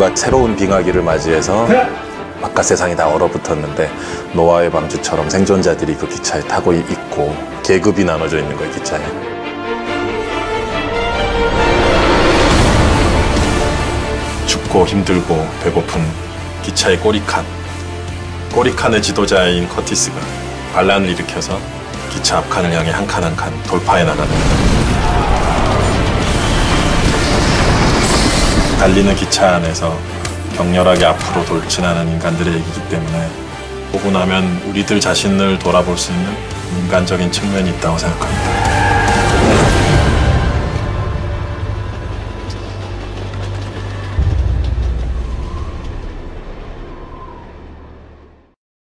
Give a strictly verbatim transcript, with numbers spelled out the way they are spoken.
인류가 새로운 빙하기를 맞이해서 바깥 세상이 다 얼어붙었는데 노아의 방주처럼 생존자들이 그 기차에 타고 있고 계급이 나눠져 있는 거예요, 기차에. 춥고 힘들고 배고픈 기차의 꼬리칸. 꼬리칸의 지도자인 커티스가 반란을 일으켜서 기차 앞칸을 향해 한 칸 한 칸 돌파해 나갑니다. 달리는 기차 안에서 격렬하게 앞으로 돌진하는 인간들의 얘기이기 때문에 보고 나면 우리들 자신을 돌아볼 수 있는 인간적인 측면이 있다고 생각합니다.